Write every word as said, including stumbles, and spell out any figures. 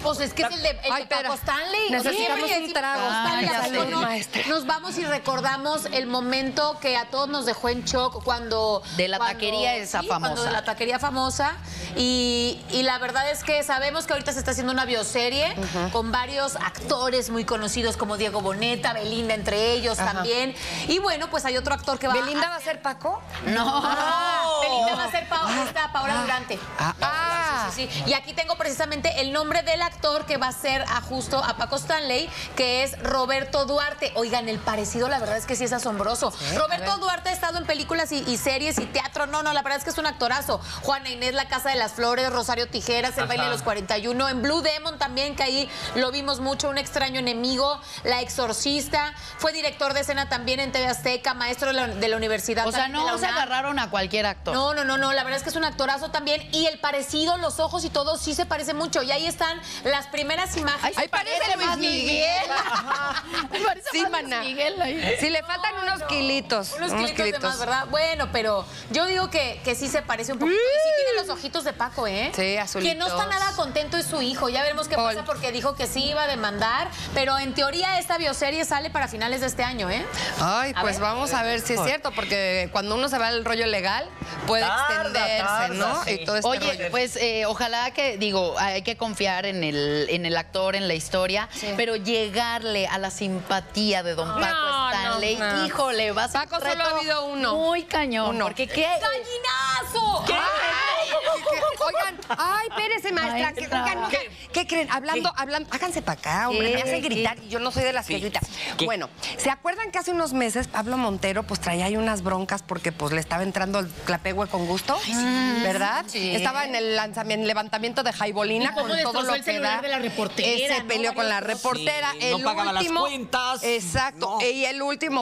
Pues es que es el de, el Ay, de Paco espera. Stanley. Necesitamos un trago. Ah, Ay, ya ya sé. sé. No, Maestra. nos vamos y recordamos el momento que a todos nos dejó en shock cuando... De la cuando- taquería esa sí, famosa. cuando de la taquería famosa. Y, y la verdad es que sabemos que ahorita se está haciendo una bioserie con varios actores muy conocidos como Diego Boneta, Belinda entre ellos Ajá. también. Y bueno, pues hay otro actor que va ¿Belinda a va a ser Paco? No. Ah, Belinda va a ser Pa- esta Paola Durante. Ah, ah. Sí, sí, sí. Y aquí tengo precisamente el nombre del actor que va a ser a justo a Paco Stanley, que es Roberto Duarte. Oigan, el parecido, la verdad es que sí es asombroso. ¿Eh? Roberto Duarte ha estado en películas y, y series y teatro. No, no, la verdad es que es un actorazo. Juana Inés, La Casa de las Flores, Rosario Tijeras, El Baile de los cuarenta y uno. En Blue Demon también, que ahí lo vimos mucho. Un extraño enemigo, La Exorcista. Fue director de escena también en T V Azteca, maestro de la, de la universidad. O sea, también de no la se UNAM. agarraron a cualquier actor. No, no, no, no, la verdad es que es un actorazo también y el parecido, los ojos y todo sí se parece mucho y ahí están las primeras imágenes. Ahí parece Luis más Miguel. Me parece Sí, más maná. Luis Miguel ahí. Sí, le faltan unos kilitos. Unos kilitos de más, ¿verdad? Bueno, pero yo digo que, que sí se parece un poquito. Y sí tiene los ojitos de Paco, ¿eh? Sí, azulitos. Quien no está nada contento es su hijo. Ya veremos qué Paul. pasa porque dijo que sí iba a demandar. Pero en teoría esta bioserie sale para finales de este año, ¿eh? Ay, A pues ver. vamos a ver si es cierto, porque cuando uno se va al rollo legal, puede Tarda, extenderse, tarda, ¿no? sí. Y todo este Oye, rollo. pues eh, ojalá que, digo, hay que confiar en el, en el actor, en la historia, pero llegarle a la simpatía de don Paco No, Stanley, no, no. híjole, va a ser Paco un solo reto ha habido uno. muy cañón, Uno. porque qué... ¡Gallinazo! ¿Qué? Oigan, ay, espérese, maestra. que- Maestra. oigan, no, ¿Qué? ¿Qué creen? Hablando, hablando, háganse para acá, hombre, ¿Qué? me hacen ¿Qué? gritar y yo no soy de las que grita. ¿Qué? Bueno, ¿se acuerdan que hace unos meses Pablo Montero pues traía ahí unas broncas porque pues le estaba entrando el clapegüe con gusto? ¿Verdad? Sí. Estaba en el lanzamiento, levantamiento de Jaibolina ¿Y cómo con todo destrozó lo el que celular da. de la reportera, Ese no? peleó con la Varios- reportera. Sí, no el pagaba las último, cuentas. Exacto. No. Y el último